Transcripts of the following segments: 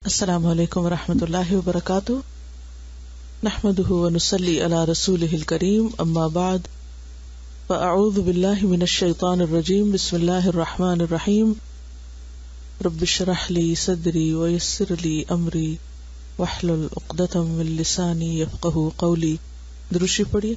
السلام علیکم ورحمۃ اللہ وبرکاتہ، نحمده ونصلی علی رسولہ الکریم، اما بعد فاعوذ باللہ من الشیطان الرجیم، بسم اللہ الرحمن الرحیم، رب اشرح لی صدری ویسر لی امری واحلل عقدۃ من لسانی یفقہوا قولی۔ درود پڑھیے۔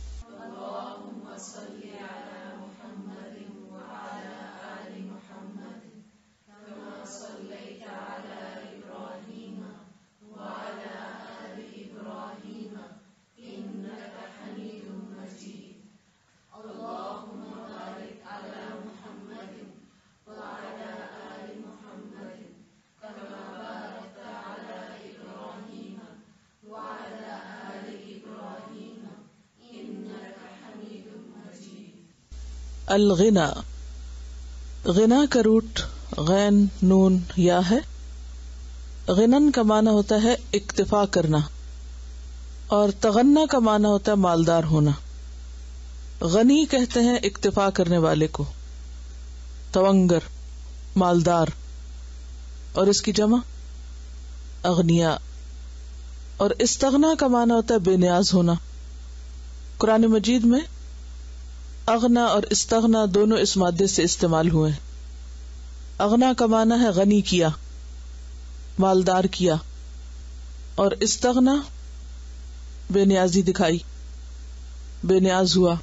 الغنا، غنا کا روٹ غین نون یا ہے۔ غنن کا معنی ہوتا ہے اکتفا کرنا، اور تغنا کا معنی ہوتا ہے مالدار ہونا۔ غنی کہتے ہیں اکتفا کرنے والے کو، تونگر مالدار، اور اس کی جمع اغنیا۔ اور استغنا کا معنی ہوتا ہے بے نیاز ہونا۔ قرآن مجید میں اغنا اور استغنا دونوں اس مادے سے استعمال ہوئے ہیں۔ اغنا کا معنی ہے غنی کیا، مالدار کیا، اور استغنا بے نیازی دکھائی، بے نیاز ہوا۔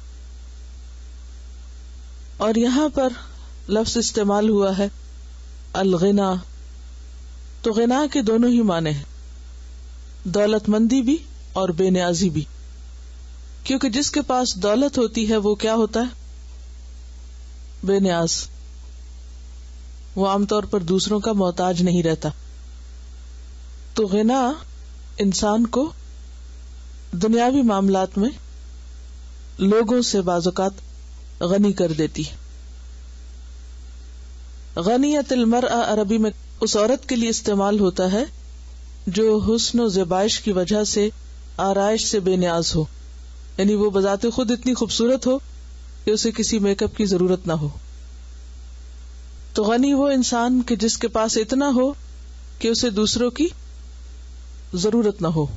اور یہاں پر لفظ استعمال ہوا ہے الغنا، تو غنا کے دونوں ہی معنی ہیں، دولت مندی بھی اور بے نیازی بھی، کیونکہ جس کے پاس دولت ہوتی ہے وہ کیا ہوتا ہے؟ بے نیاز۔ وہ عام طور پر دوسروں کا محتاج نہیں رہتا۔ تو غنا انسان کو دنیاوی معاملات میں لوگوں سے بعض اوقات غنی کر دیتی ہے۔ غنیت المرأة عربی میں اس عورت کے لیے استعمال ہوتا ہے جو حسن و زیبائش کی وجہ سے آرائش سے بے نیاز ہو، یعنی وہ بذات خود اتنی خوبصورت ہو کہ اسے کسی میک اپ کی ضرورت نہ ہو۔ تو غنی وہ انسان کہ جس کے پاس اتنا ہو کہ اسے دوسروں کی ضرورت نہ ہو۔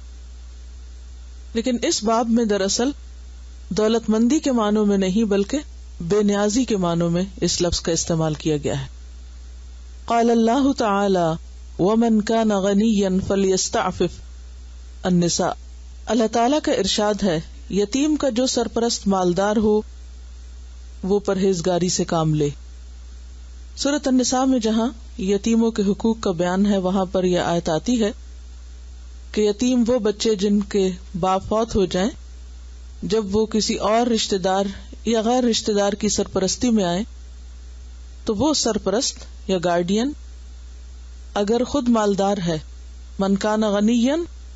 لیکن اس باب میں دراصل دولت مندی کے معنوں میں نہیں بلکہ بے نیازی کے معنوں میں اس لفظ کا استعمال کیا گیا ہے۔ قال اللہ تعالی ومن کان غنیا فلیستعفف النساء، اللہ تعالی کا ارشاد ہے یتیم کا جو سرپرست مالدار ہو وہ پرہیزگاری سے کام لے۔ سورۃ النساء میں جہاں یتیموں کے حقوق کا بیان ہے وہاں پر یہ آیت آتی ہے کہ یتیم وہ بچے جن کے باپ فوت ہو جائیں جب وہ کسی اور رشتہ دار یا غیر رشتہ دار کی سرپرستی میں آئیں تو وہ سرپرست یا گارڈین اگر خود مالدار ہے، من کان غنیا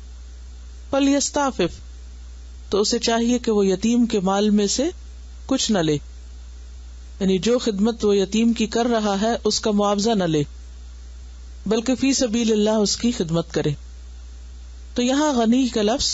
فلیستعفف، تو اسے چاہیے کہ وہ یتیم کے مال میں سے کچھ نہ لے، یعنی جو خدمت وہ یتیم کی کر رہا ہے اس کا معاوضہ نہ لے بلکہ فی سبیل اللہ اس کی خدمت کرے۔ تو یہاں غنی کا لفظ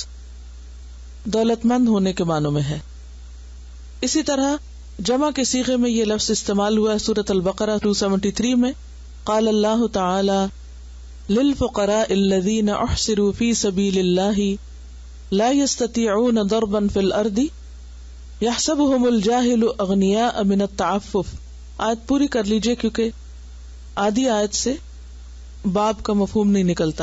دولت مند ہونے کے معنوں میں ہے۔ اسی طرح جمع کے صیغے میں یہ لفظ استعمال ہوا ہے سورۃ البقرہ 273 میں، قال اللہ تعالی للفقراء الذین احصروا فی سبیل اللہ لا يستطيعون ضربا في الارض يحسبهم الجاهل اغنياء من التعفف۔ آیت پوری کر لیجئے کیونکہ آدھی آیت سے باب کا مفہوم نہیں نکلتا۔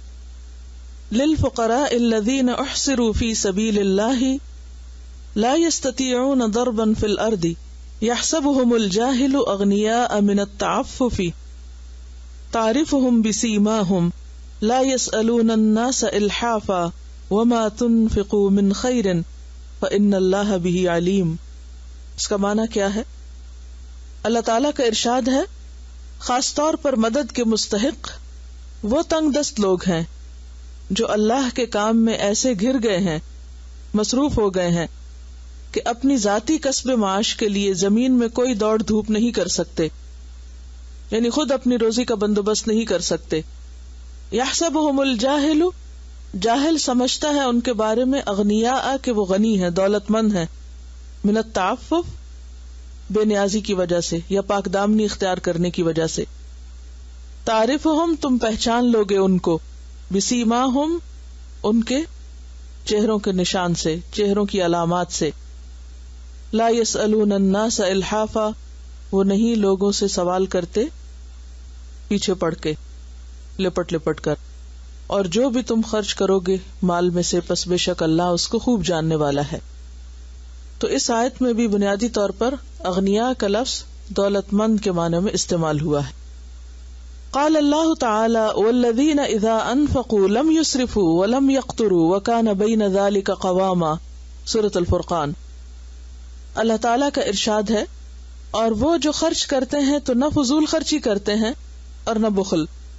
للفقراء الذين احصروا في سبيل الله لا يستطيعون ضربا في الارض يحسبهم الجاهل اغنياء من التعفف تعرفهم بسيماهم لا يسألون الناس الحافا وما تنفقوا من خیر فإن اللہ بہ علیم۔ اس کا معنی کیا ہے؟ اللہ تعالیٰ کا ارشاد ہے خاص طور پر مدد کے مستحق وہ تنگ دست لوگ ہیں جو اللہ کے کام میں ایسے گر گئے ہیں، مصروف ہو گئے ہیں کہ اپنی ذاتی کسب معاش کے لیے زمین میں کوئی دوڑ دھوپ نہیں کر سکتے، یعنی خود اپنی روزی کا بندوبست نہیں کر سکتے۔ یحسبہم الجاہل، جاہل سمجھتا ہے ان کے بارے میں اغنیاء کہ وہ غنی ہیں، دولت مند ہیں، من التعفف بے نیازی کی وجہ سے یا پاک دامنی اختیار کرنے کی وجہ سے، تعرفہم تم پہچان لوگے ان کو، بسیماہم، ان کے چہروں کے نشان سے، چہروں کی علامات سے. لا یسألون الناس الحافا، وہ نہیں لوگوں سے سوال کرتے پیچھے پڑ کے، لپٹ لپٹ کر. اور جو بھی تم خرچ کرو گے مال میں سے، پس بے شک اللہ اس کو خوب جاننے والا ہے. تو اس آیت میں بھی بنیادی طور پر اغنیا کا لفظ دولت مند کے معنی میں استعمال ہوا ہے. قال اللہ تعالی والذین اذا انفقوا لم یسرفوا ولم یقتروا وکان بین ذلک قواما، سورۃ الفرقان. اللہ تعالی کا ارشاد ہے، اور وہ جو خرچ کرتے ہیں تو نہ فضول خرچی کرتے ہیں اور نہ بخل،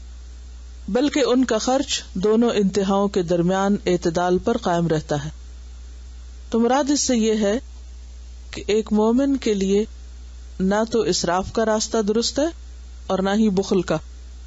بلکہ ان کا خرچ دونوں انتہاؤں کے درمیان اعتدال پر قائم رہتا ہے. تو مراد اس سے یہ ہے کہ ایک مومن کے لیے نہ تو اسراف کا راستہ درست ہے اور نہ ہی بخل کا.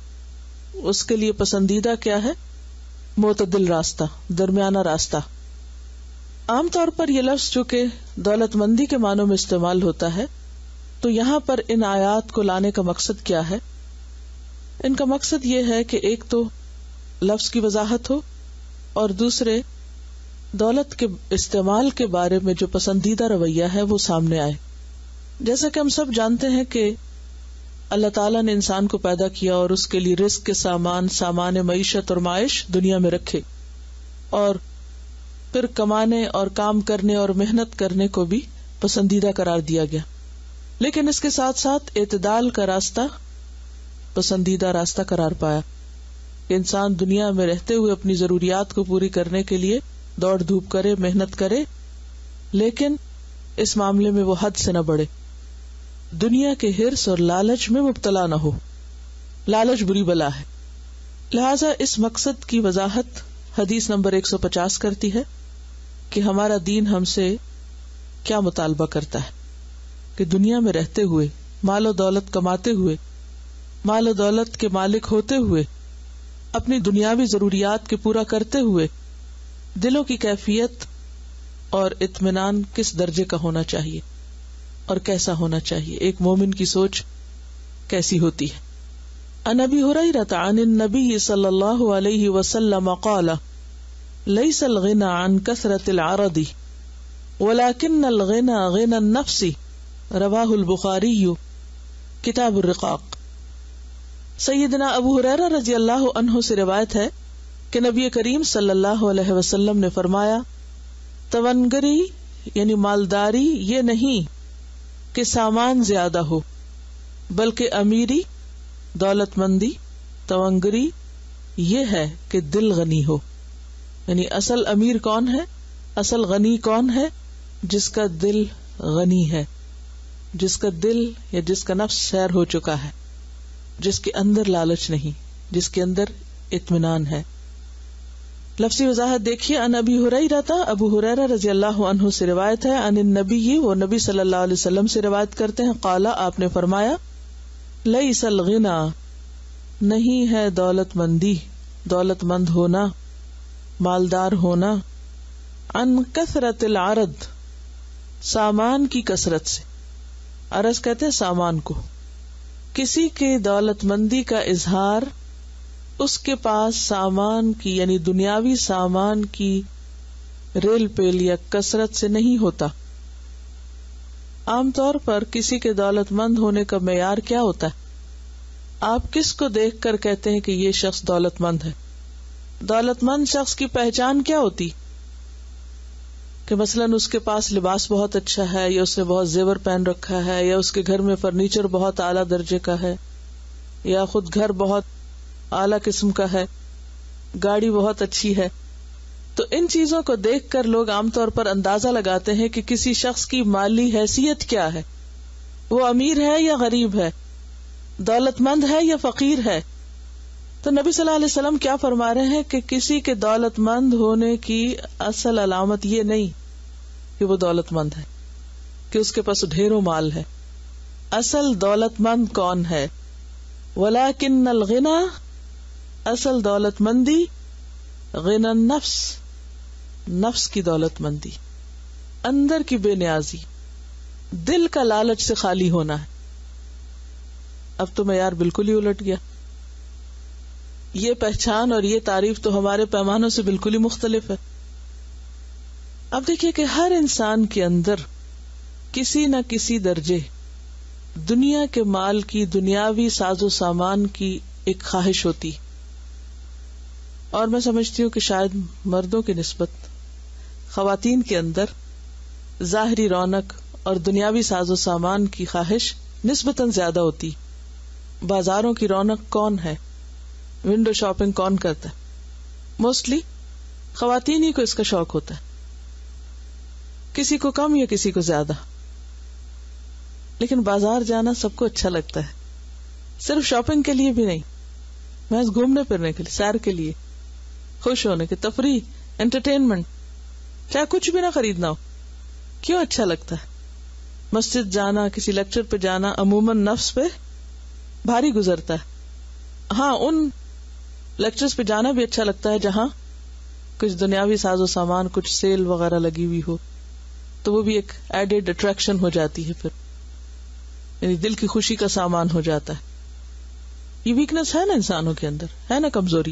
اس کے لیے پسندیدہ کیا ہے؟ معتدل راستہ، درمیانہ راستہ. عام طور پر یہ لفظ جو کہ دولت مندی کے معنوں میں استعمال ہوتا ہے، تو یہاں پر ان آیات کو لانے کا مقصد کیا ہے؟ ان کا مقصد یہ ہے کہ ایک تو لفظ کی وضاحت ہو، اور دوسرے دولت کے استعمال کے بارے میں جو پسندیدہ رویہ ہے وہ سامنے آئے. جیسا کہ ہم سب جانتے ہیں کہ اللہ تعالیٰ نے انسان کو پیدا کیا اور اس کے لیے رزق کے سامان معیشت اور معاش دنیا میں رکھے، اور پھر کمانے اور کام کرنے اور محنت کرنے کو بھی پسندیدہ قرار دیا گیا. لیکن اس کے ساتھ ساتھ اعتدال کا راستہ پسندیدہ راستہ قرار پایا کہ انسان دنیا میں رہتے ہوئے اپنی ضروریات کو پوری کرنے کے لیے دوڑ دھوپ کرے، محنت کرے، لیکن اس معاملے میں وہ حد سے نہ بڑھے، دنیا کے ہرس اور لالچ میں مبتلا نہ ہو. لالچ بری بلا ہے. لہذا اس مقصد کی وضاحت حدیث نمبر 150 کرتی ہے کہ ہمارا دین ہم سے کیا مطالبہ کرتا ہے کہ دنیا میں رہتے ہوئے، مال و دولت کماتے ہوئے، مال و دولت کے مالک ہوتے ہوئے، اپنی دنیاوی ضروریات کے پورا کرتے ہوئے دلوں کی کیفیت اور اطمینان کس درجے کا ہونا چاہیے اور کیسا ہونا چاہیے، ایک مومن کی سوچ کیسی ہوتی ہے. عن ابی ہریرہ عن النبی صلی اللہ علیہ وسلم قال لیس الغنى عن کثرة العرض ولكن الغنى غنى النفس، رواہ البخاری کتاب الرقاق. سیدنا ابو ہریرہ رضی اللہ عنہ سے روایت ہے کہ نبی کریم صلی اللہ علیہ وسلم نے فرمایا، تونگری یعنی مالداری یہ نہیں کہ سامان زیادہ ہو، بلکہ امیری، دولت مندی، تونگری یہ ہے کہ دل غنی ہو. یعنی اصل امیر کون ہے، اصل غنی کون ہے؟ جس کا دل غنی ہے، جس کا دل یا جس کا نفس سیر ہو چکا ہے، جس کے اندر لالچ نہیں، جس کے اندر اطمینان ہے. لفظی وضاحت دیکھیے. عن ابی ہریرہ، ابو ہریرہ رضی اللہ عنہ سے روایت ہے. عن النبی، وہ نبی صلی اللہ علیہ وسلم سے روایت کرتے ہیں. قال، آپ نے فرمایا، لیس الغنى، نہیں ہے دولت مندی، دولت مند ہونا، مالدار ہونا، عن کثرت العرض، سامان کی کثرت سے. عرض کہتے ہیں سامان کو. کسی کے دولت مندی کا اظہار اس کے پاس سامان کی یعنی دنیاوی سامان کی ریل پیل یا کثرت سے نہیں ہوتا. عام طور پر کسی کے دولت مند ہونے کا معیار کیا ہوتا ہے؟ آپ کس کو دیکھ کر کہتے ہیں کہ یہ شخص دولت مند ہے؟ دولت مند شخص کی پہچان کیا ہوتی؟ کہ مثلاً اس کے پاس لباس بہت اچھا ہے، یا اس نے بہت زیور پہن رکھا ہے، یا اس کے گھر میں فرنیچر بہت اعلیٰ درجے کا ہے، یا خود گھر بہت اعلیٰ قسم کا ہے، گاڑی بہت اچھی ہے. تو ان چیزوں کو دیکھ کر لوگ عام طور پر اندازہ لگاتے ہیں کہ کسی شخص کی مالی حیثیت کیا ہے، وہ امیر ہے یا غریب ہے، دولت مند ہے یا فقیر ہے. تو نبی صلی اللہ علیہ وسلم کیا فرما رہے ہیں کہ کسی کے دولت مند ہونے کی اصل علامت یہ نہیں کہ وہ دولت مند ہے، کہ اس کے پاس ڈھیروں مال ہے. اصل دولت مند کون ہے؟ ولیکن الغنی، اصل دولت مندی غنی النفس، نفس کی دولت مندی، اندر کی بے نیازی، دل کا لالچ سے خالی ہونا ہے. اب تو معیار بالکل ہی الٹ گیا. یہ پہچان اور یہ تعریف تو ہمارے پیمانوں سے بالکل ہی مختلف ہے. اب دیکھیے کہ ہر انسان کے اندر کسی نہ کسی درجے دنیا کے مال کی، دنیاوی ساز و سامان کی ایک خواہش ہوتی، اور میں سمجھتی ہوں کہ شاید مردوں کی نسبت خواتین کے اندر ظاہری رونق اور دنیاوی ساز و سامان کی خواہش نسبتاً زیادہ ہوتی. بازاروں کی رونق کون ہے، ونڈو شاپنگ کون کرتا ہے؟ موسٹلی خواتین ہی کو اس کا شوق ہوتا ہے، کسی کو کم یا کسی کو زیادہ. لیکن بازار جانا سب کو اچھا لگتا ہے، صرف شاپنگ کے لیے بھی نہیں، محض گھومنے پھرنے کے لیے، سیر کے لیے، خوش ہونے کے، تفریح، انٹرٹینمنٹ، چاہے کچھ بھی نہ خریدنا ہو، کیوں اچھا لگتا ہے. مسجد جانا، کسی لیکچر پہ جانا عموماً نفس پہ بھاری گزرتا ہے. ہاں، ان لیکچرز پہ جانا بھی اچھا لگتا ہے جہاں کچھ دنیاوی ساز و سامان، کچھ سیل وغیرہ لگی ہوئی ہو، تو وہ بھی ایک ایڈڈ اٹریکشن ہو جاتی ہے، پھر یعنی دل کی خوشی کا سامان ہو جاتا ہے. یہ ویکنس ہے نا انسانوں کے اندر، ہے نا کمزوری.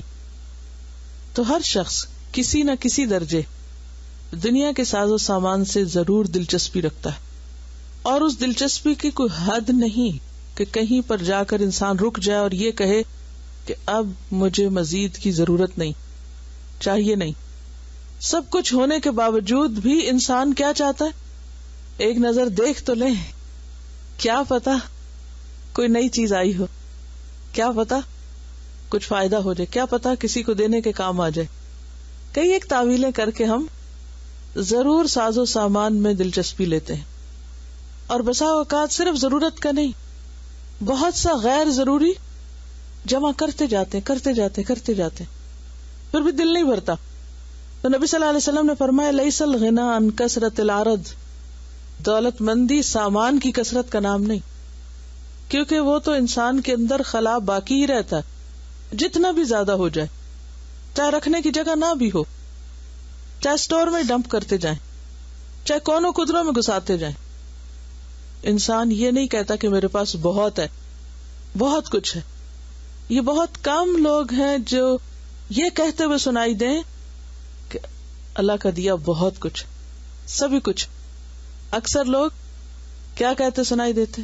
تو ہر شخص کسی نہ کسی درجے دنیا کے ساز و سامان سے ضرور دلچسپی رکھتا ہے، اور اس دلچسپی کی کوئی حد نہیں کہ کہیں پر جا کر انسان رک جائے اور یہ کہے کہ اب مجھے مزید کی ضرورت نہیں، چاہیے نہیں. سب کچھ ہونے کے باوجود بھی انسان کیا چاہتا ہے؟ ایک نظر دیکھ تو لیں، کیا پتا کوئی نئی چیز آئی ہو، کیا پتا کچھ فائدہ ہو جائے، کیا پتا کسی کو دینے کے کام آ جائے. کئی ایک تعویلیں کر کے ہم ضرور ساز و سامان میں دلچسپی لیتے ہیں، اور بسا اوقات صرف ضرورت کا نہیں، بہت سا غیر ضروری جمع کرتے جاتے ہیں، پھر بھی دل نہیں بھرتا. تو نبی صلی اللہ علیہ وسلم نے فرمایا لیس الغنی عن کثرت العرض، دولت مندی سامان کی کثرت کا نام نہیں، کیونکہ وہ تو انسان کے اندر خلا باقی ہی رہتا ہے، جتنا بھی زیادہ ہو جائے، چاہے رکھنے کی جگہ نہ بھی ہو، چاہے سٹور میں ڈمپ کرتے جائیں، چاہے کونوں قدروں میں گھساتے جائیں. انسان یہ نہیں کہتا کہ میرے پاس بہت ہے، بہت کچھ ہے. یہ بہت کم لوگ ہیں جو یہ کہتے ہوئے سنائی دیں کہ اللہ کا دیا بہت کچھ، سبھی کچھ. اکثر لوگ کیا کہتے سنائی دیتے؟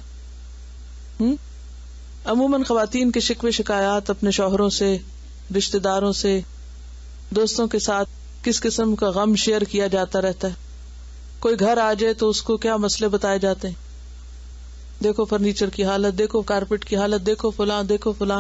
عموماً خواتین کے شکوے شکایات اپنے شوہروں سے، رشتہ داروں سے، دوستوں کے ساتھ کس قسم کا غم شیئر کیا جاتا رہتا ہے. کوئی گھر آ جائے تو اس کو کیا مسئلے بتائے جاتے ہیں، دیکھو فرنیچر کی حالت، دیکھو کارپیٹ کی حالت، دیکھو فلاں دیکھو فلاں.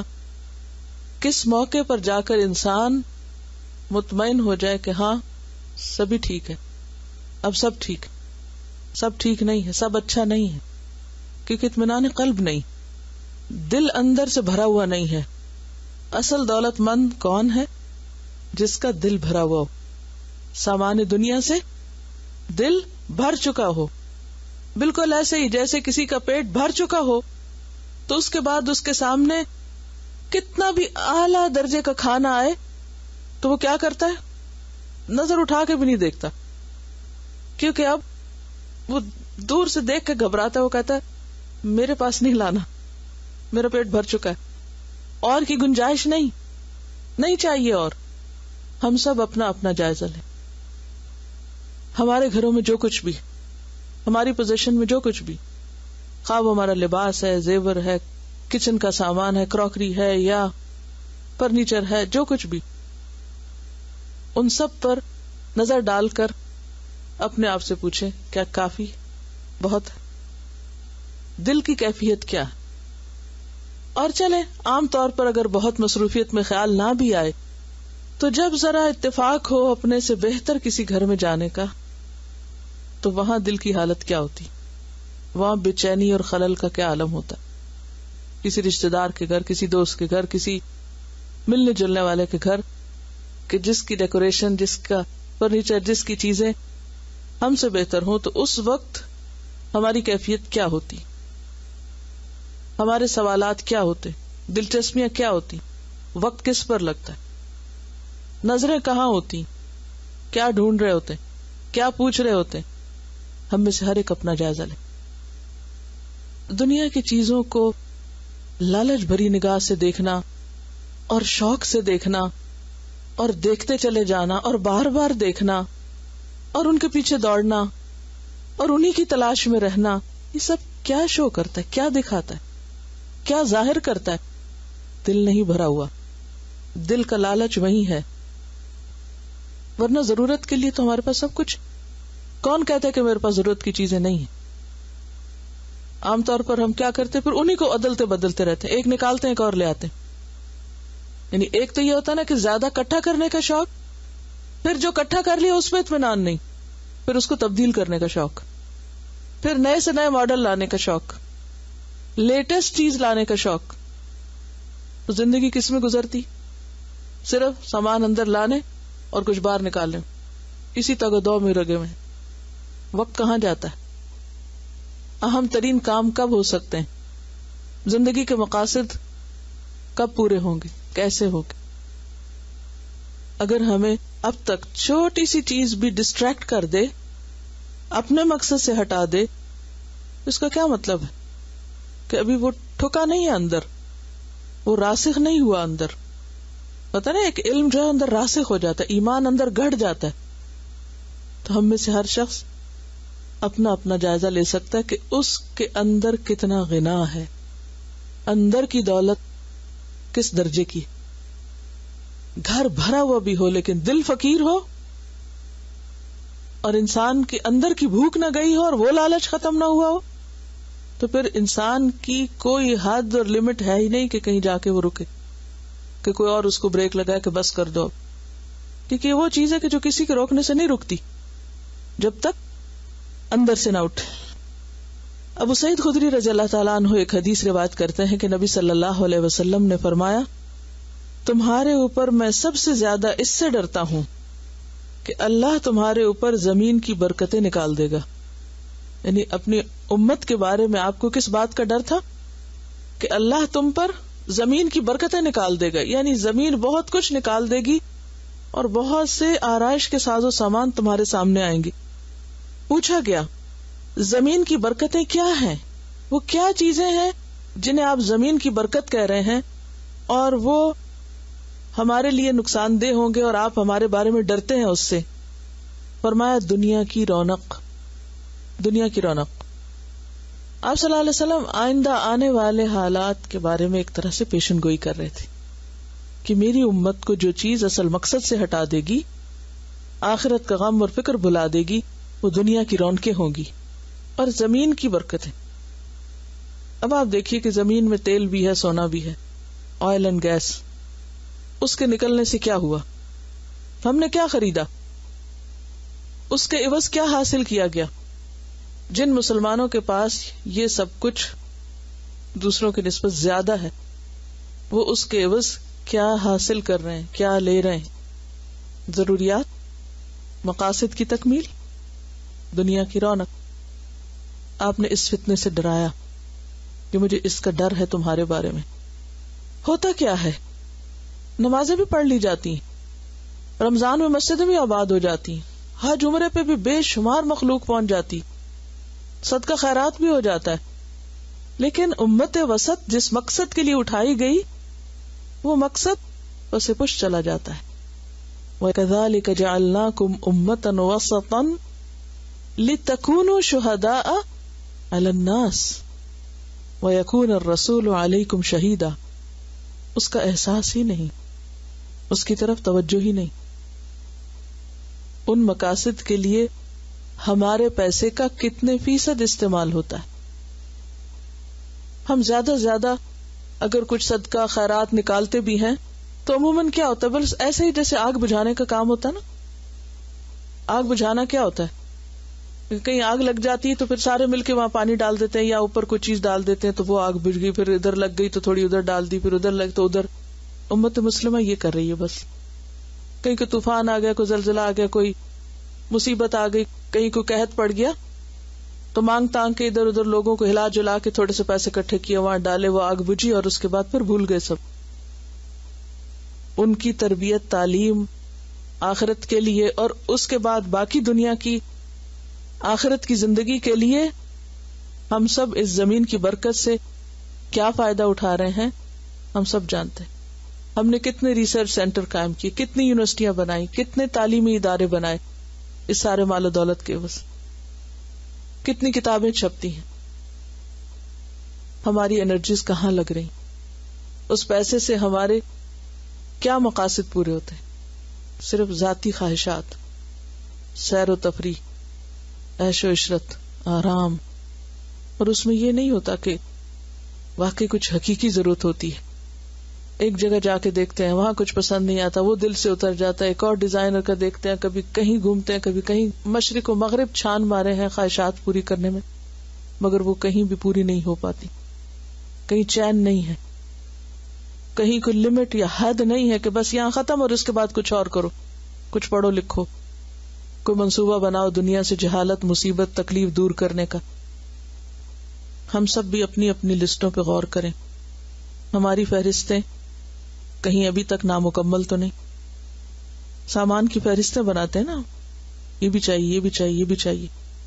کس موقع پر جا کر انسان مطمئن ہو جائے کہ ہاں سبھی ٹھیک ہے، اب سب ٹھیک، سب ٹھیک نہیں ہے، سب اچھا نہیں ہے، کیونکہ اطمینان قلب نہیں، دل اندر سے بھرا ہوا نہیں ہے. اصل دولت مند کون ہے؟ جس کا دل بھرا ہوا ہو، سامان دنیا سے دل بھر چکا ہو. بالکل ایسے ہی جیسے کسی کا پیٹ بھر چکا ہو تو اس کے بعد اس کے سامنے کتنا بھی اعلیٰ درجے کا کھانا آئے تو وہ کیا کرتا ہے؟ نظر اٹھا کے بھی نہیں دیکھتا، کیونکہ اب وہ دور سے دیکھ کے گھبراتا ہے. وہ کہتا ہے میرے پاس نہیں لانا، میرا پیٹ بھر چکا ہے، اور کی گنجائش نہیں چاہیے. اور ہم سب اپنا اپنا جائزہ لیں. ہمارے گھروں میں جو کچھ بھی، ہماری پوزیشن میں جو کچھ بھی، خواہ وہ ہمارا لباس ہے، زیور ہے، کچن کا سامان ہے، کراکری ہے یا فرنیچر ہے، جو کچھ بھی، ان سب پر نظر ڈال کر اپنے آپ سے پوچھیں کیا کافی، بہت ہے؟ دل کی کیفیت کیا ہے؟ اور چلے عام طور پر اگر بہت مصروفیت میں خیال نہ بھی آئے تو جب ذرا اتفاق ہو اپنے سے بہتر کسی گھر میں جانے کا تو وہاں دل کی حالت کیا ہوتی، وہاں بے چینی اور خلل کا کیا عالم ہوتا. کسی رشتہ دار کے گھر، کسی دوست کے گھر، کسی ملنے جلنے والے کے گھر کہ جس کی ڈیکوریشن، جس کا فرنیچر، جس کی چیزیں ہم سے بہتر ہوں، تو اس وقت ہماری کیفیت کیا ہوتی، ہمارے سوالات کیا ہوتے، دلچسپیاں کیا ہوتی، وقت کس پر لگتا ہے، نظریں کہاں ہوتی، کیا ڈھونڈ رہے ہوتے، کیا پوچھ رہے ہوتے. ہم میں سے ہر ایک اپنا جائزہ لے. دنیا کی چیزوں کو لالچ بھری نگاہ سے دیکھنا اور شوق سے دیکھنا اور دیکھتے چلے جانا اور بار بار دیکھنا اور ان کے پیچھے دوڑنا اور انہی کی تلاش میں رہنا، یہ سب کیا شو کرتا ہے، کیا دکھاتا ہے، کیا ظاہر کرتا ہے؟ دل نہیں بھرا ہوا، دل کا لالچ وہی ہے. ورنہ ضرورت کے لیے تو ہمارے پاس سب کچھ. کون کہتا ہے کہ میرے پاس ضرورت کی چیزیں نہیں ہیں؟ عام طور پر ہم کیا کرتے پھر انہی کو عدلتے بدلتے رہتے ہیں، ایک نکالتے ہیں ایک اور لے آتے ہیں. یعنی ایک تو یہ ہوتا ہے نا کہ زیادہ اکٹھا کرنے کا شوق، پھر جو اکٹھا کر لیا اس میں اطمینان نہیں، پھر اس کو تبدیل کرنے کا شوق، پھر نئے سے نئے ماڈل لانے کا شوق، لیٹسٹ چیز لانے کا شوق. تو زندگی کس میں گزرتی؟ صرف سامان اندر لانے اور کچھ باہر نکالنے، اسی تگ و دو میں لگے ہوئے. وقت کہاں جاتا ہے؟ اہم ترین کام کب ہو سکتے ہیں؟ زندگی کے مقاصد کب پورے ہوں گے، کیسے ہوں گے؟ اگر ہمیں اب تک چھوٹی سی چیز بھی ڈسٹریکٹ کر دے، اپنے مقصد سے ہٹا دے، اس کا کیا مطلب ہے؟ کہ ابھی وہ ٹھکا نہیں ہے اندر، وہ راسخ نہیں ہوا اندر. پتہ نا ایک علم جو ہے اندر راسخ ہو جاتا ہے، ایمان اندر گڑھ جاتا ہے. تو ہم میں سے ہر شخص اپنا اپنا جائزہ لے سکتا ہے کہ اس کے اندر کتنا غنا ہے، اندر کی دولت کس درجے کی. گھر بھرا ہوا بھی ہو لیکن دل فقیر ہو، اور انسان کے اندر کی بھوک نہ گئی ہو اور وہ لالچ ختم نہ ہوا ہو، تو پھر انسان کی کوئی حد اور لمٹ ہے ہی نہیں کہ کہیں جا کے وہ رکے، کہ کوئی اور اس کو بریک لگائے کہ بس کر دو. کیونکہ یہ وہ چیز ہے کہ جو کسی کے روکنے سے نہیں رکتی جب تک اندر سے نہ اٹھے. ابو سعید خدری رضی اللہ تعالیٰ عنہ ایک حدیث روایت کرتے ہیں کہ نبی صلی اللہ علیہ وسلم نے فرمایا، تمہارے اوپر میں سب سے زیادہ اس سے ڈرتا ہوں کہ اللہ تمہارے اوپر زمین کی برکتیں نکال دے گا. یعنی اپنی امت کے بارے میں آپ کو کس بات کا ڈر تھا؟ کہ اللہ تم پر زمین کی برکتیں نکال دے گا، یعنی زمین بہت کچھ نکال دے گی اور بہت سے آرائش کے ساز و سامان تمہارے سامنے آئیں گے. پوچھا گیا زمین کی برکتیں کیا ہیں؟ وہ کیا چیزیں ہیں جنہیں آپ زمین کی برکت کہہ رہے ہیں اور وہ ہمارے لیے نقصان دہ ہوں گے اور آپ ہمارے بارے میں ڈرتے ہیں اس سے؟ فرمایا دنیا کی رونق. دنیا کی رونق. آپ صلی اللہ علیہ وسلم آئندہ آنے والے حالات کے بارے میں ایک طرح سے پیشن گوئی کر رہے تھے کہ میری امت کو جو چیز اصل مقصد سے ہٹا دے گی، آخرت کا غم اور فکر بھلا دے گی، وہ دنیا کی رونقیں ہوں گی اور زمین کی برکتیں. اب آپ دیکھیے کہ زمین میں تیل بھی ہے، سونا بھی ہے، آئل اینڈ گیس. اس کے نکلنے سے کیا ہوا؟ ہم نے کیا خریدا؟ اس کے عوض کیا حاصل کیا گیا؟ جن مسلمانوں کے پاس یہ سب کچھ دوسروں کی نسبت زیادہ ہے، وہ اس کے عوض کیا حاصل کر رہے ہیں، کیا لے رہے ہیں؟ ضروریات، مقاصد کی تکمیل، دنیا کی رونق. آپ نے اس فتنے سے ڈرایا کہ مجھے اس کا ڈر ہے تمہارے بارے میں. ہوتا کیا ہے؟ نمازیں بھی پڑھ لی جاتی ہیں، رمضان میں مسجدیں بھی آباد ہو جاتی ہیں، حج عمرے پہ بھی بے شمار مخلوق پہنچ جاتی، صدقہ خیرات بھی ہو جاتا ہے، لیکن امت وسط جس مقصد کے لیے اٹھائی گئی وہ مقصد اسے پش چلا جاتا ہے. وَكَذَلِكَ جَعَلْنَاكُمْ أُمَّةً وَسَطًا لِتَكُونُوا شُهَدَاءَ عَلَى النَّاسِ وَيَكُونَ الرَّسُولُ عَلَيْكُمْ شَهِيدًا. اس کا احساس ہی نہیں، اس کی طرف توجہ ہی نہیں. ان مقاصد کے لیے ہمارے پیسے کا کتنے فیصد استعمال ہوتا ہے؟ ہم زیادہ سے زیادہ اگر کچھ صدقہ خیرات نکالتے بھی ہیں تو عموماً کیا ہوتا ہے؟ بس ایسے ہی جیسے آگ بجھانے کا کام ہوتا ہے نا. آگ بجھانا کیا ہوتا ہے؟ کہیں آگ لگ جاتی ہے تو پھر سارے مل کے وہاں پانی ڈال دیتے ہیں یا اوپر کوئی چیز ڈال دیتے ہیں تو وہ آگ بجھ گئی، پھر ادھر لگ گئی تو تھوڑی ادھر ڈال دی، پھر ادھر لگ تو ادھر. امت مسلمہ یہ کر رہی ہے. بس کہیں کوئی طوفان آ گیا، کوئی زلزلہ آ گیا، کوئی مصیبت آ گئی، کہیں کوئی قحط پڑ گیا تو مانگ تانگ کے ادھر ادھر لوگوں کو ہلا جلا کے تھوڑے سے پیسے اکٹھے کیے، وہاں ڈالے، وہ آگ بجھی اور اس کے بعد پھر بھول گئے سب. ان کی تربیت، تعلیم آخرت کے لیے اور اس کے بعد باقی دنیا کی آخرت کی زندگی کے لیے ہم سب اس زمین کی برکت سے کیا فائدہ اٹھا رہے ہیں ہم سب جانتے ہیں. ہم نے کتنے ریسرچ سینٹر قائم کیے, کتنی یونیورسٹیاں بنائی, کتنے تعلیمی ادارے بنائے اس سارے مال و دولت کے عوض, کتنی کتابیں چھپتی ہیں. ہماری انرجیز کہاں لگ رہی, اس پیسے سے ہمارے کیا مقاصد پورے ہوتے ہیں؟ صرف ذاتی خواہشات, سیر و تفریح, عیش و عشرت, آرام, اور اس میں یہ نہیں ہوتا کہ واقعی کچھ حقیقی ضرورت ہوتی ہے. ایک جگہ جا کے دیکھتے ہیں, وہاں کچھ پسند نہیں آتا, وہ دل سے اتر جاتا ہے, ایک اور ڈیزائنر کا دیکھتے ہیں, کبھی کہیں گھومتے ہیں, کبھی کہیں, مشرق و مغرب چھان مارے ہیں خواہشات پوری کرنے میں, مگر وہ کہیں بھی پوری نہیں ہو پاتی. کہیں چین نہیں ہے, کہیں کوئی لمٹ یا حد نہیں ہے کہ بس یہاں ختم اور اس کے بعد کچھ اور کرو, کچھ پڑھو لکھو, کوئی منصوبہ بناؤ دنیا سے جہالت, مصیبت, تکلیف دور کرنے کا. ہم سب بھی اپنی اپنی لسٹوں پہ غور کریں. ہماری فہرستیں کہیں ابھی تک نامکمل تو نہیں؟ سامان کی فہرستیں بناتے ہیں نا, یہ بھی چاہیے, یہ بھی چاہیے, یہ بھی چاہیے.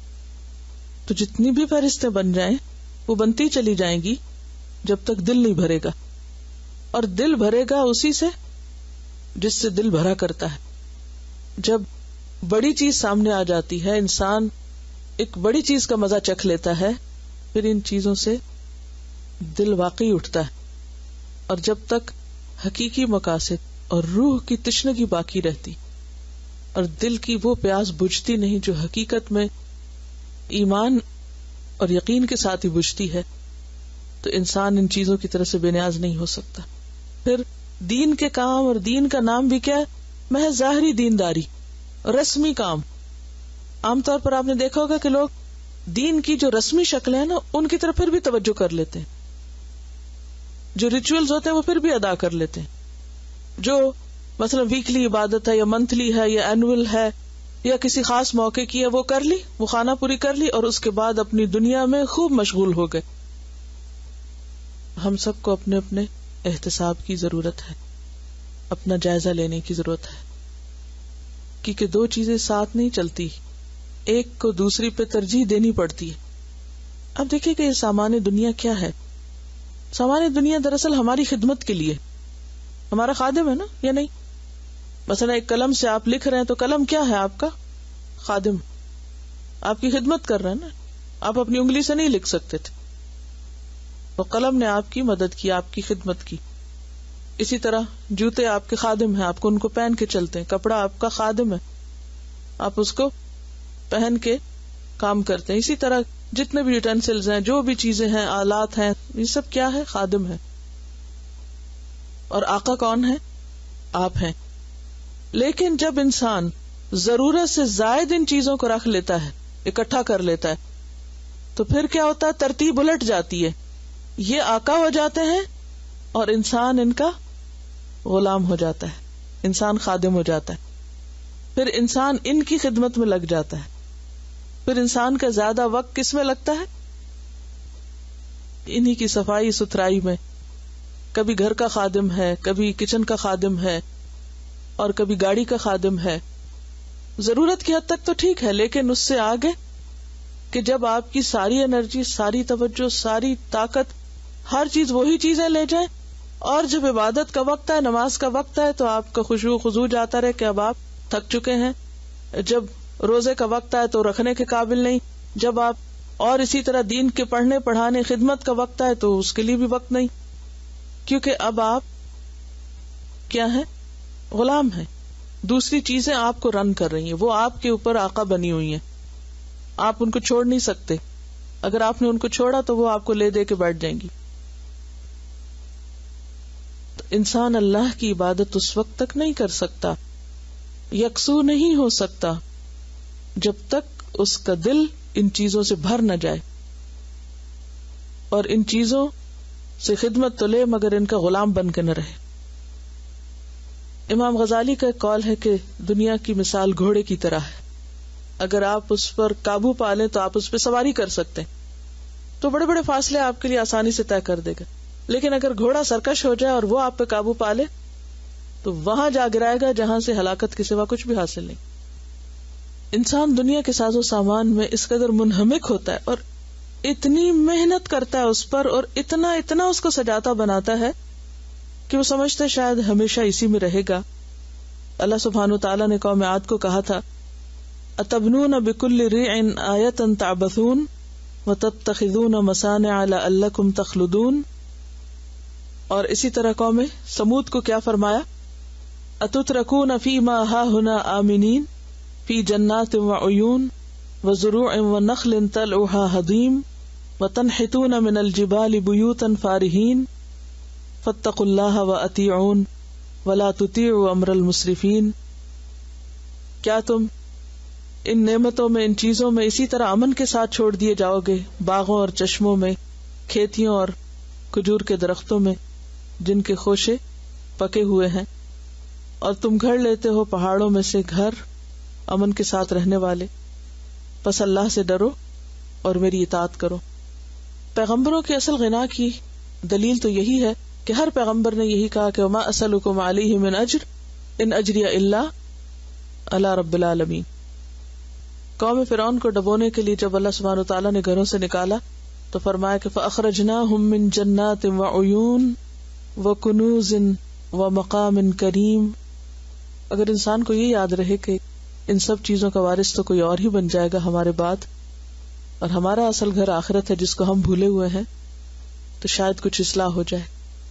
تو جتنی بھی فہرستیں بن جائیں وہ بنتی چلی جائیں گی جب تک دل نہیں بھرے گا, اور دل بھرے گا اسی سے جس سے دل بھرا کرتا ہے. جب بڑی چیز سامنے آ جاتی ہے, انسان ایک بڑی چیز کا مزہ چکھ لیتا ہے, پھر ان چیزوں سے دل واقعی اٹھتا ہے. اور جب تک حقیقی مقاصد اور روح کی تشنگی باقی رہتی اور دل کی وہ پیاس بجھتی نہیں جو حقیقت میں ایمان اور یقین کے ساتھ ہی بجھتی ہے, تو انسان ان چیزوں کی طرف سے بے نیاز نہیں ہو سکتا. پھر دین کے کام, اور دین کا نام بھی کیا ہے, محض ظاہری دینداری, رسمی کام. عام طور پر آپ نے دیکھا ہوگا کہ لوگ دین کی جو رسمی شکلیں ہیں نا ان کی طرف پھر بھی توجہ کر لیتے ہیں, جو ریچولز ہوتے ہیں وہ پھر بھی ادا کر لیتے ہیں. جو مثلا ویکلی عبادت ہے یا منتھلی ہے یا اینول ہے یا کسی خاص موقع کی ہے وہ کر لی, وہ خانہ پوری کر لی, اور اس کے بعد اپنی دنیا میں خوب مشغول ہو گئے. ہم سب کو اپنے اپنے احتساب کی ضرورت ہے, اپنا جائزہ لینے کی ضرورت ہے, کیونکہ دو چیزیں ساتھ نہیں چلتی, ایک کو دوسری پہ ترجیح دینی پڑتی ہے. اب دیکھیں کہ یہ سامان دنیا کیا ہے. سامان دنیا دراصل ہماری خدمت کے لیے, ہمارا خادم ہے نا, یا نہیں؟ مثلا ایک قلم سے آپ لکھ رہے ہیں تو قلم کیا ہے, آپ کا خادم, آپ کی خدمت کر رہے ہیں نا. آپ اپنی انگلی سے نہیں لکھ سکتے تھے, تو قلم نے آپ کی مدد کی, آپ کی خدمت کی. اسی طرح جوتے آپ کے خادم ہیں, آپ کو ان کو پہن کے چلتے ہیں. کپڑا آپ کا خادم ہے, آپ اس کو پہن کے کام کرتے ہیں. اسی طرح جتنے بھی یوٹینسلز ہیں, جو بھی چیزیں ہیں, آلات ہیں, یہ سب کیا ہے, خادم ہے. اور آقا کون ہے, آپ ہیں. لیکن جب انسان ضرورت سے زائد ان چیزوں کو رکھ لیتا ہے, اکٹھا کر لیتا ہے, تو پھر کیا ہوتا ہے, ترتیب الٹ جاتی ہے. یہ آقا ہو جاتے ہیں اور انسان ان کا غلام ہو جاتا ہے, انسان خادم ہو جاتا ہے. پھر انسان ان کی خدمت میں لگ جاتا ہے. پھر انسان کا زیادہ وقت کس میں لگتا ہے, انہی کی صفائی ستھرائی میں. کبھی گھر کا خادم ہے, کبھی کچن کا خادم ہے, اور کبھی گاڑی کا خادم ہے. ضرورت کی حد تک تو ٹھیک ہے, لیکن اس سے آگے کہ جب آپ کی ساری انرجی, ساری توجہ, ساری طاقت, ہر چیز وہی چیزیں لے جائیں, اور جب عبادت کا وقت ہے, نماز کا وقت ہے, تو آپ کا خشوع خضوع جاتا رہے کہ اب آپ تھک چکے ہیں. جب روزے کا وقت آئے تو رکھنے کے قابل نہیں. جب آپ, اور اسی طرح دین کے پڑھنے پڑھانے خدمت کا وقت آئے تو اس کے لیے بھی وقت نہیں, کیونکہ اب آپ کیا ہیں, غلام ہیں. دوسری چیزیں آپ کو رن کر رہی ہیں, وہ آپ کے اوپر آقا بنی ہوئی ہیں, آپ ان کو چھوڑ نہیں سکتے. اگر آپ نے ان کو چھوڑا تو وہ آپ کو لے دے کے بیٹھ جائیں گی. تو انسان اللہ کی عبادت اس وقت تک نہیں کر سکتا, یکسو نہیں ہو سکتا, جب تک اس کا دل ان چیزوں سے بھر نہ جائے. اور ان چیزوں سے خدمت تو لے مگر ان کا غلام بن کے نہ رہے. امام غزالی کا ایک قول ہے کہ دنیا کی مثال گھوڑے کی طرح ہے. اگر آپ اس پر قابو پا لیں تو آپ اس پہ سواری کر سکتے ہیں, تو بڑے بڑے فاصلے آپ کے لیے آسانی سے طے کر دے گا. لیکن اگر گھوڑا سرکش ہو جائے اور وہ آپ پہ قابو پا لے تو وہاں جا گرائے گا جہاں سے ہلاکت کے سوا کچھ بھی حاصل نہیں. انسان دنیا کے ساز و سامان میں اس قدر منہمک ہوتا ہے اور اتنی محنت کرتا ہے اس پر, اور اتنا اس کو سجاتا بناتا ہے کہ وہ سمجھتے شاید ہمیشہ اسی میں رہے گا. اللہ سبحانہ وتعالیٰ نے قوم عاد کو کہا تھا اتبنون بکل ریع آیۃ تعبثون وتتخذون مصانع لعلکم تخلدون. اور اسی طرح قوم سمود کو کیا فرمایا اتترکون فیما ہاہنا آمنین فی جنات وعیون وزروع ونخل طلعها ہضیم وتنحتون من الجبال بیوتا فارہین فاتقوا اللہ واطیعون ولا تطیعوا امر المسرفین. کیا تم ان نعمتوں میں، ان چیزوں میں اسی طرح امن کے ساتھ چھوڑ دیے جاؤ گے، باغوں اور چشموں میں، کھیتیوں اور کھجور کے درختوں میں جن کے خوشے پکے ہوئے ہیں، اور تم گھڑ لیتے ہو پہاڑوں میں سے گھر امن کے ساتھ رہنے والے. پس اللہ سے ڈرو اور میری اطاعت کرو. پیغمبروں کے اصل غنا کی دلیل تو یہی ہے کہ ہر پیغمبر نے یہی کہا کہ وما اسألکم علیہ من اجر ان اجری الا علی رب العالمین. قوم فرعون کو ڈبونے کے لیے جب اللہ سبحانہ وتعالیٰ نے گھروں سے نکالا تو فرمایا کہ فاخرجناہم من جنات وعیون وکنوز ومقام کریم. اگر انسان کو یہ یاد رہے کہ ان سب چیزوں کا وارث تو کوئی اور ہی بن جائے گا ہمارے بعد، اور ہمارا اصل گھر آخرت ہے جس کو ہم بھولے ہوئے ہیں، تو شاید کچھ اصلاح ہو جائے.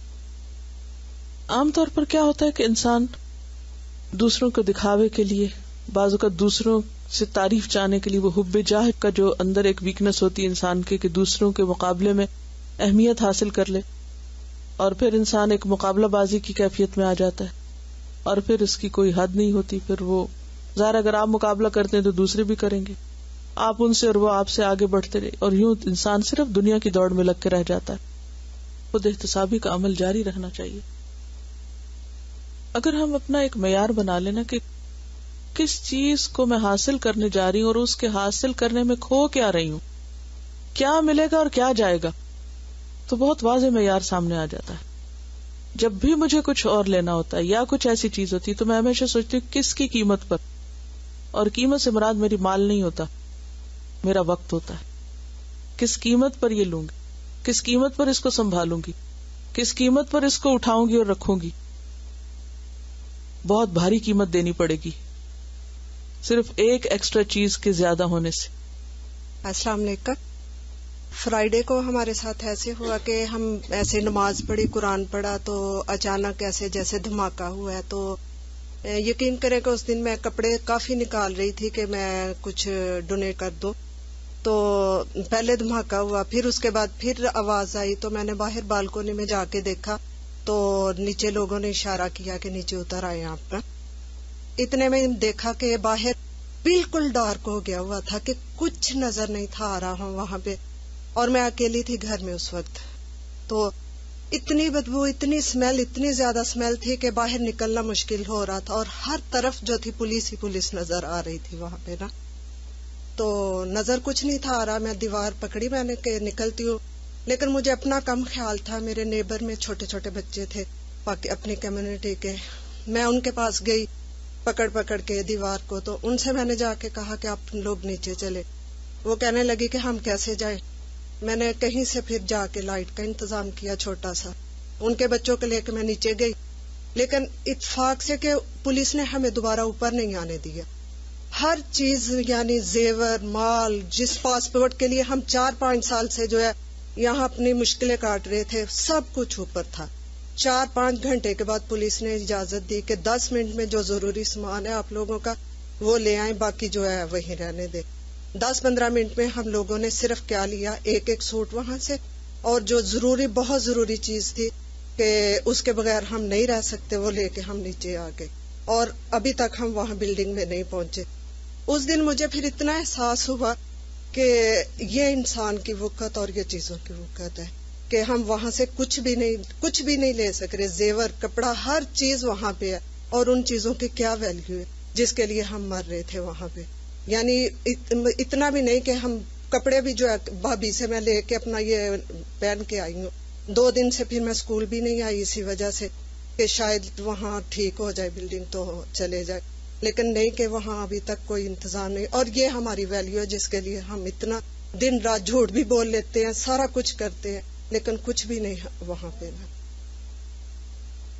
عام طور پر کیا ہوتا ہے کہ انسان دوسروں کو دکھاوے کے لیے، بعض اوقات دوسروں سے تعریف چاہنے کے لیے، وہ حب جاہ کا جو اندر ایک ویکنس ہوتی ہے انسان کے کہ دوسروں کے مقابلے میں اہمیت حاصل کر لے، اور پھر انسان ایک مقابلہ بازی کی کیفیت میں آ جاتا ہے، اور پھر اس کی کوئی حد نہیں ہوتی. پھر وہ ظاہر اگر آپ مقابلہ کرتے ہیں تو دوسرے بھی کریں گے، آپ ان سے اور وہ آپ سے آگے بڑھتے رہے، اور یوں انسان صرف دنیا کی دوڑ میں لگ کے رہ جاتا ہے. خود احتسابی کا عمل جاری رکھنا چاہیے. اگر ہم اپنا ایک معیار بنا لینا کہ کس چیز کو میں حاصل کرنے جا رہی ہوں اور اس کے حاصل کرنے میں کھو کیا رہی ہوں، کیا ملے گا اور کیا جائے گا، تو بہت واضح معیار سامنے آ جاتا ہے. جب بھی مجھے کچھ اور لینا ہوتا ہے یا کچھ ایسی چیز ہوتی ہے تو میں ہمیشہ سوچتی ہوں کس کی قیمت پر، اور قیمت سے مراد میری مال نہیں ہوتا، میرا وقت ہوتا ہے. کس قیمت پر یہ لوں گی، کس قیمت پر اس کو سنبھالوں گی، کس قیمت پر اس کو اٹھاؤں گی اور رکھوں گی. بہت بھاری قیمت دینی پڑے گی صرف ایک ایکسٹرا چیز کے زیادہ ہونے سے. السلام علیکم. فرائیڈے کو ہمارے ساتھ ایسے ہوا کہ ہم ایسے نماز پڑھی، قرآن پڑھا، تو اچانک ایسے جیسے دھماکہ ہوا ہے. تو یقین کریں کہ اس دن میں کپڑے کافی نکال رہی تھی کہ میں کچھ ڈونیٹ کر دوں. تو پہلے دھماکہ ہوا، پھر اس کے بعد پھر آواز آئی، تو میں نے باہر بالکونی میں جا کے دیکھا تو نیچے لوگوں نے اشارہ کیا کہ نیچے اتر آئے آپ کا. اتنے میں دیکھا کہ باہر بالکل ڈارک ہو گیا ہوا تھا کہ کچھ نظر نہیں تھا آ رہا وہاں پہ، اور میں اکیلی تھی گھر میں اس وقت. تو اتنی بدبو، اتنی اسمیل، اتنی زیادہ اسمیل تھی کہ باہر نکلنا مشکل ہو رہا تھا، اور ہر طرف جو تھی پولیس ہی پولیس نظر آ رہی تھی وہاں پہ نا. تو نظر کچھ نہیں تھا آ رہا. میں دیوار پکڑی میں نے کہ نکلتی ہوں، لیکن مجھے اپنا کم خیال تھا. میرے نیبر میں چھوٹے چھوٹے بچے تھے اپنی کمیونٹی کے، میں ان کے پاس گئی پکڑ کے دیوار کو. تو ان سے میں نے جا کے کہا کہ آپ لوگ نیچے چلے. وہ کہنے لگی کہ ہم کیسے جائیں. میں نے کہیں سے پھر جا کے لائٹ کا انتظام کیا چھوٹا سا، ان کے بچوں کو لے کے میں نیچے گئی. لیکن اتفاق سے کہ پولیس نے ہمیں دوبارہ اوپر نہیں آنے دیا. ہر چیز یعنی زیور، مال، جس پاسپورٹ کے لیے ہم 4-5 سال سے جو ہے یہاں اپنی مشکلیں کاٹ رہے تھے، سب کچھ اوپر تھا. 4-5 گھنٹے کے بعد پولیس نے اجازت دی کہ 10 منٹ میں جو ضروری سامان ہے آپ لوگوں کا وہ لے آئیں، باقی جو ہے وہیں رہنے دیں. 10-15 منٹ میں ہم لوگوں نے صرف کیا لیا، ایک سوٹ وہاں سے، اور جو ضروری بہت ضروری چیز تھی کہ اس کے بغیر ہم نہیں رہ سکتے وہ لے کے ہم نیچے آ گئے. اور ابھی تک ہم وہاں بلڈنگ میں نہیں پہنچے. اس دن مجھے پھر اتنا احساس ہوا کہ یہ انسان کی وقت اور یہ چیزوں کی وقت ہے کہ ہم وہاں سے کچھ بھی نہیں لے سک رہے. زیور، کپڑا، ہر چیز وہاں پہ ہے، اور ان چیزوں کی کیا ویلیو ہے جس کے لیے ہم مر رہے تھے وہاں پہ. یعنی اتنا بھی نہیں کہ ہم کپڑے بھی جو ہے بھابھی سے میں لے کے اپنا یہ پہن کے آئی ہوں. 2 دن سے پھر میں اسکول بھی نہیں آئی اسی وجہ سے کہ شاید وہاں ٹھیک ہو جائے بلڈنگ تو چلے جائے، لیکن نہیں کہ وہاں ابھی تک کوئی انتظام نہیں. اور یہ ہماری ویلیو ہے جس کے لیے ہم اتنا دن رات جھوٹ بھی بول لیتے ہیں، سارا کچھ کرتے ہیں، لیکن کچھ بھی نہیں وہاں پہ.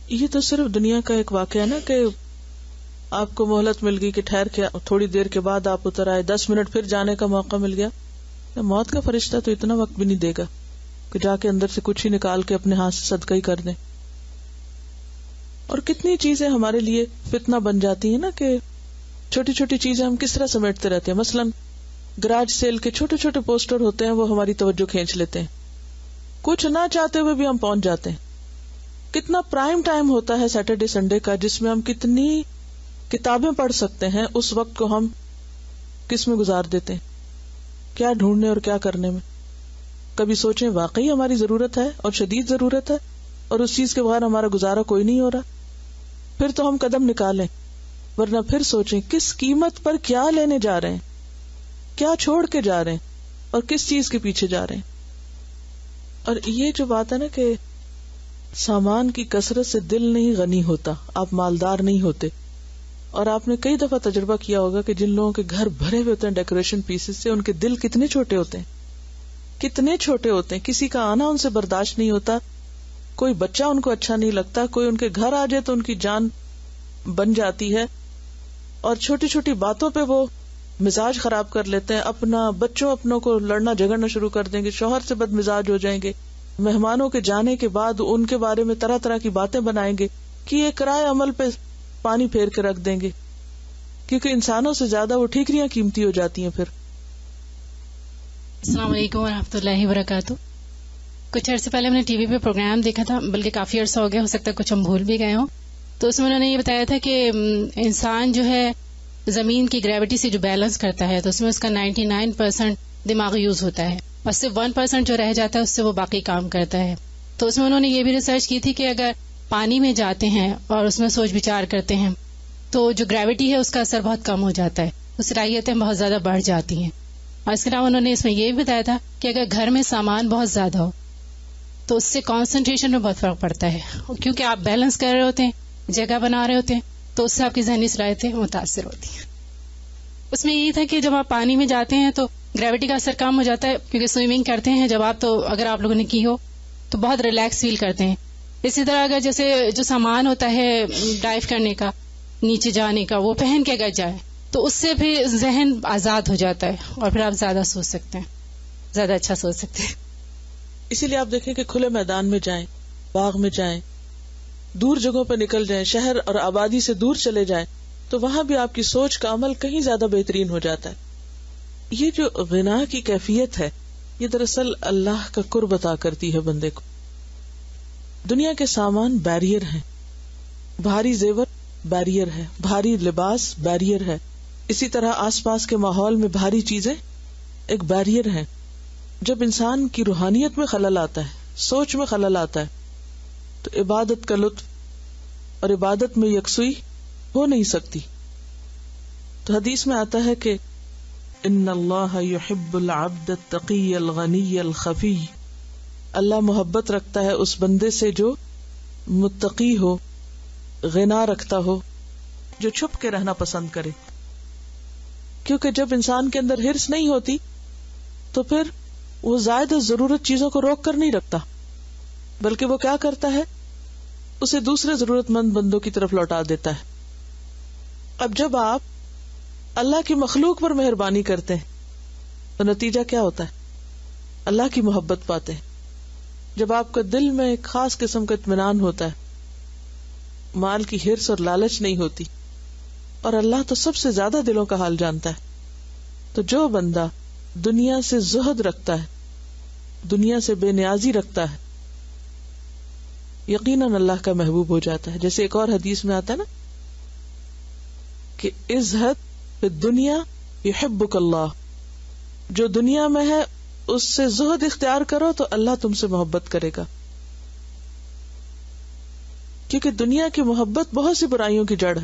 یہ تو صرف دنیا کا ایک واقعہ نا کہ آپ کو مہلت مل گئی کہ ٹھہر کے تھوڑی دیر کے بعد آپ اتر آئے, 10 منٹ پھر جانے کا موقع مل گیا. موت کا فرشتہ تو اتنا وقت بھی نہیں دے گا کہ جا کے اندر سے کچھ ہی نکال کے اپنے ہاتھ سے صدقہ ہی کر دیں. اور کتنی چیزیں ہمارے لیے فتنہ بن جاتی ہیں نا کہ چھوٹی چھوٹی چیزیں ہم کس طرح سمیٹتے رہتے ہیں. مثلا گراج سیل کے چھوٹے چھوٹے پوسٹر ہوتے ہیں, وہ ہماری توجہ کھینچ لیتے ہیں, کچھ نہ چاہتے ہوئے بھی ہم پہنچ جاتے ہیں. کتنا پرائم ٹائم ہوتا ہے سیٹرڈے سنڈے کا, جس میں ہم کتنی کتابیں پڑھ سکتے ہیں, اس وقت کو ہم کس میں گزار دیتے ہیں, کیا ڈھونڈنے اور کیا کرنے میں. کبھی سوچیں واقعی ہماری ضرورت ہے اور شدید ضرورت ہے اور اس چیز کے بغیر ہمارا گزارا کوئی نہیں ہو رہا, پھر تو ہم قدم نکالیں. ورنہ پھر سوچیں کس قیمت پر کیا لینے جا رہے ہیں, کیا چھوڑ کے جا رہے ہیں اور کس چیز کے پیچھے جا رہے ہیں. اور یہ جو بات ہے نا کہ سامان کی کثرت سے دل نہیں غنی ہوتا, آپ مالدار نہیں ہوتے. اور آپ نے کئی دفعہ تجربہ کیا ہوگا کہ جن لوگوں کے گھر بھرے ہوئے ہوتے ہیں ڈیکوریشن پیسز سے, ان کے دل کتنے چھوٹے ہوتے ہیں, کتنے چھوٹے ہوتے ہیں. کسی کا آنا ان سے برداشت نہیں ہوتا, کوئی بچہ ان کو اچھا نہیں لگتا, کوئی ان کے گھر آ جائے تو ان کی جان بن جاتی ہے, اور چھوٹی چھوٹی باتوں پہ وہ مزاج خراب کر لیتے ہیں اپنا. بچوں اپنوں کو لڑنا جھگڑنا شروع کر دیں گے, شوہر سے بد مزاج ہو جائیں گے, مہمانوں کے جانے کے بعد ان کے بارے میں طرح طرح کی باتیں بنائیں گے کہ یہ کرائے عمل پہ پانی پھیر کے رکھ دیں گے, کیونکہ انسانوں سے زیادہ وہ ٹھیکریاں قیمتی ہو جاتی ہیں. پھر السلام علیکم ورحمۃ اللہ وبرکاتہ. کچھ عرصے پہلے ہم نے ٹی وی پہ پروگرام دیکھا تھا, بلکہ کافی عرصہ ہو گیا, ہو سکتا ہے کچھ ہم بھول بھی گئے ہوں. تو اس میں انہوں نے یہ بتایا تھا کہ انسان جو ہے زمین کی گریوٹی سے جو بیلنس کرتا ہے, تو اس میں اس کا 99% دماغ یوز ہوتا ہے, اور صرف 1% جو رہ جاتا ہے اس سے وہ باقی کام کرتا ہے. تو اس میں انہوں نے یہ بھی ریسرچ کی تھی کہ اگر پانی میں جاتے ہیں اور اس میں سوچ بچار کرتے ہیں تو جو گریوٹی ہے اس کا اثر بہت کم ہو جاتا ہے, صلاحیتیں بہت زیادہ بڑھ جاتی ہیں. اور اس کے علاوہ انہوں نے اس میں یہ بھی بتایا تھا کہ اگر گھر میں سامان بہت زیادہ ہو تو اس سے کانسنٹریشن میں بہت فرق پڑتا ہے, کیونکہ آپ بیلنس کر رہے ہوتے ہیں, جگہ بنا رہے ہوتے ہیں, تو اس سے آپ کی ذہنی صلاحیتیں متاثر ہوتی ہیں. اس میں یہی تھا کہ جب آپ پانی میں جاتے ہیں تو گریوٹی کا اثر کم ہو جاتا ہے, کیونکہ سوئمنگ کرتے ہیں جب آپ, تو اگر آپ لوگوں نے کی ہو تو بہت ریلیکس فیل کرتے ہیں. اسی طرح اگر جیسے جو سامان ہوتا ہے ڈائیو کرنے کا, نیچے جانے کا, وہ پہن کے اگر جائے تو اس سے بھی ذہن آزاد ہو جاتا ہے, اور پھر آپ زیادہ سوچ سکتے ہیں, زیادہ اچھا سوچ سکتے ہیں. اسی لیے آپ دیکھیں کہ کھلے میدان میں جائیں, باغ میں جائیں, دور جگہوں پہ نکل جائیں, شہر اور آبادی سے دور چلے جائیں, تو وہاں بھی آپ کی سوچ کا عمل کہیں زیادہ بہترین ہو جاتا ہے. یہ جو غنا کی کیفیت ہے یہ دراصل اللہ کا قرب عطا کرتی ہے بندے کو. دنیا کے سامان بیریئر ہیں, بھاری زیور بیریئر ہے, بھاری لباس بیریئر ہے, اسی طرح آس پاس کے ماحول میں بھاری چیزیں ایک بیریئر ہیں. جب انسان کی روحانیت میں خلل آتا ہے, سوچ میں خلل آتا ہے, تو عبادت کا لطف اور عبادت میں یکسوئی ہو نہیں سکتی. تو حدیث میں آتا ہے کہ ان اللہ یحب العبد التقی الغنی الخفی, اللہ محبت رکھتا ہے اس بندے سے جو متقی ہو, غنا رکھتا ہو, جو چھپ کے رہنا پسند کرے. کیونکہ جب انسان کے اندر ہرس نہیں ہوتی تو پھر وہ زائد ضرورت چیزوں کو روک کر نہیں رکھتا, بلکہ وہ کیا کرتا ہے, اسے دوسرے ضرورت مند بندوں کی طرف لوٹا دیتا ہے. اب جب آپ اللہ کی مخلوق پر مہربانی کرتے ہیں تو نتیجہ کیا ہوتا ہے, اللہ کی محبت پاتے ہیں. جب آپ کا دل میں ایک خاص قسم کا اطمینان ہوتا ہے, مال کی ہرس اور لالچ نہیں ہوتی, اور اللہ تو سب سے زیادہ دلوں کا حال جانتا ہے. تو جو بندہ دنیا سے زہد رکھتا ہے, دنیا سے بے نیازی رکھتا ہے, یقیناً اللہ کا محبوب ہو جاتا ہے. جیسے ایک اور حدیث میں آتا ہے نا کہ ازہد فی الدنیا یحبک اللہ, جو دنیا میں ہے اس سے زہد اختیار کرو تو اللہ تم سے محبت کرے گا. کیونکہ دنیا کی محبت بہت سی برائیوں کی جڑ ہے,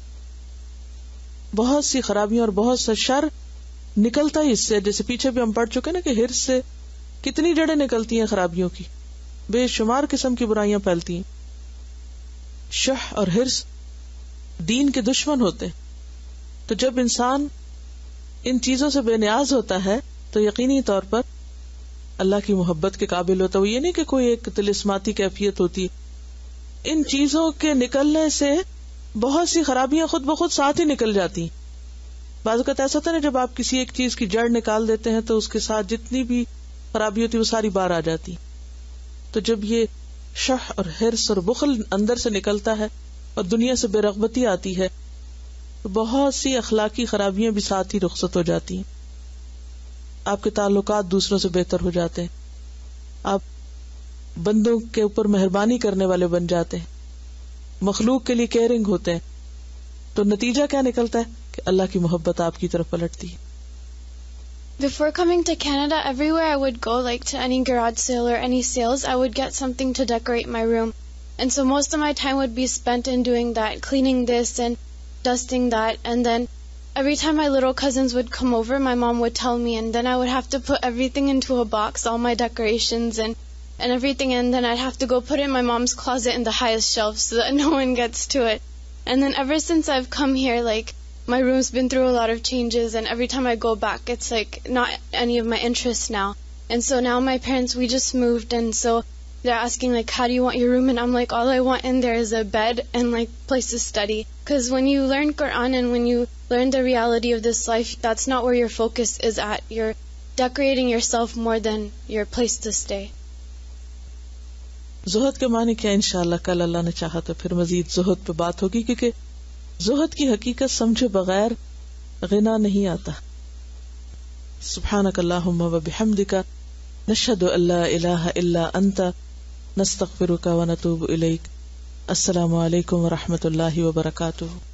بہت سی خرابیاں اور بہت سا شر نکلتا ہی اس سے. جیسے پیچھے بھی ہم پڑھ چکے نا کہ ہرس سے کتنی جڑیں نکلتی ہیں خرابیوں کی, بے شمار قسم کی برائیاں پھیلتی ہیں. شح اور ہرس دین کے دشمن ہوتے ہیں. تو جب انسان ان چیزوں سے بے نیاز ہوتا ہے تو یقینی طور پر اللہ کی محبت کے قابل ہوتا ہے. وہ یہ نہیں کہ کوئی ایک طلسماتی کیفیت ہوتی ان چیزوں کے نکلنے سے بہت سی خرابیاں خود بخود ساتھ ہی نکل جاتی. بعض اوقات ایسا ہوتا ہے جب آپ کسی ایک چیز کی جڑ نکال دیتے ہیں تو اس کے ساتھ جتنی بھی خرابی ہوتی وہ ساری باہر آ جاتی. تو جب یہ شح اور حرص اور بخل اندر سے نکلتا ہے اور دنیا سے بے رغبتی آتی ہے تو بہت سی اخلاقی خرابیاں بھی ساتھ ہی رخصت ہو جاتی ہیں. آپ کے تعلقات دوسروں سے بہتر ہو جاتے ہیں, آپ بندوں کے اوپر مہربانی کرنے والے بن جاتے ہیں, مخلوق کے لیے کیئرنگ ہوتے ہیں. تو نتیجہ کیا نکلتا ہے کہ اللہ کی محبت آپ کی طرف پلٹتی ہے. Before coming to Canada, everywhere I would go, like to any garage sale or any sales, I would get something to decorate my room. And so most of my time would be spent in doing that, cleaning this and dusting that. And then every time my little cousins would come over, my mom would tell me, and then I would have to put everything into a box, all my decorations and everything, and then I'd have to go put it in my mom's closet in the highest shelf so that no one gets to it. And then ever since I've come here, like, my room's been through a lot of changes, and every time I go back, it's like not any of my interests now. And so now my parents, we just moved, and so they're asking, like, how do you want your room? And I'm like, all I want in there is a bed and, like, place to study. Because when you learn Quran and when you learn the reality of this life, that's not where your focus is at. You're decorating yourself more than your place to stay. زہد کے معنی کیا؟ انشاءاللہ کل اللہ نے چاہا تو پھر مزید زہد پہ بات ہوگی, کیونکہ زہد کی حقیقت سمجھے بغیر غنا نہیں آتا. سبحانک اللہم و بحمدک نشہد ان لا الہ الا انت نستغفرک و نتوب الیک. السلام علیکم و رحمۃ اللہ وبرکاتہ.